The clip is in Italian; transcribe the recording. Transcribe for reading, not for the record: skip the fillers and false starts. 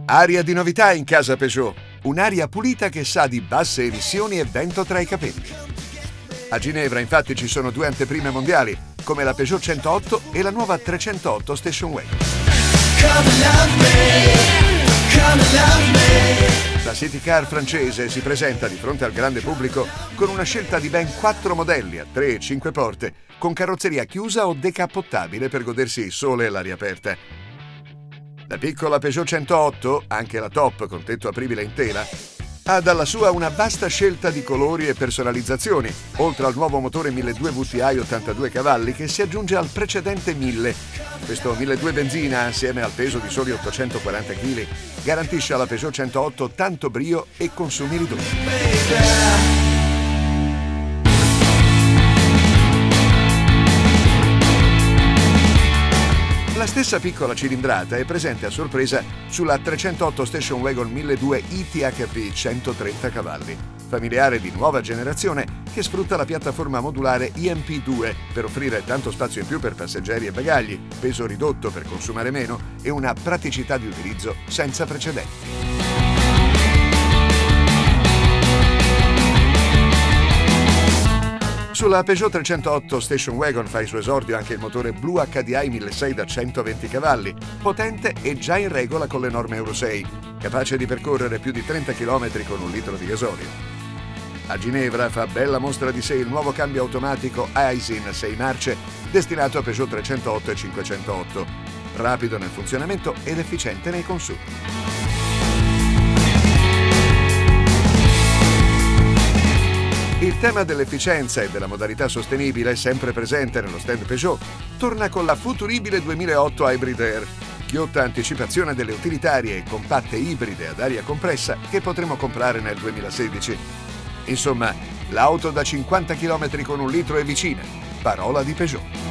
Aria di novità in casa Peugeot, un'aria pulita che sa di basse emissioni e vento tra i capelli. A Ginevra infatti ci sono due anteprime mondiali, come la Peugeot 108 e la nuova 308 Station Wagon. La City Car francese si presenta di fronte al grande pubblico con una scelta di ben 4 modelli a 3 e 5 porte, con carrozzeria chiusa o decappottabile per godersi il sole e l'aria aperta. La piccola Peugeot 108, anche la top con tetto apribile in tela, ha dalla sua una vasta scelta di colori e personalizzazioni, oltre al nuovo motore 1200 VTI 82 cavalli che si aggiunge al precedente 1000. Questo 1200 benzina, assieme al peso di soli 840 kg, garantisce alla Peugeot 108 tanto brio e consumi ridotti. La stessa piccola cilindrata è presente a sorpresa sulla 308 Station Wagon 1200 ITHP 130 cavalli, familiare di nuova generazione che sfrutta la piattaforma modulare IMP2 per offrire tanto spazio in più per passeggeri e bagagli, peso ridotto per consumare meno e una praticità di utilizzo senza precedenti. Sulla Peugeot 308 Station Wagon fa il suo esordio anche il motore Blue HDI 1600 da 120 cavalli, potente e già in regola con le norme Euro 6, capace di percorrere più di 30 km con 1 litro di gasolio. A Ginevra fa bella mostra di sé il nuovo cambio automatico Aisin 6 marce destinato a Peugeot 308 e 508, rapido nel funzionamento ed efficiente nei consumi. Il tema dell'efficienza e della modalità sostenibile, sempre presente nello stand Peugeot, torna con la futuribile 2008 Hybrid Air, ghiotta anticipazione delle utilitarie e compatte ibride ad aria compressa che potremo comprare nel 2016. Insomma, l'auto da 50 km con 1 litro è vicina, parola di Peugeot.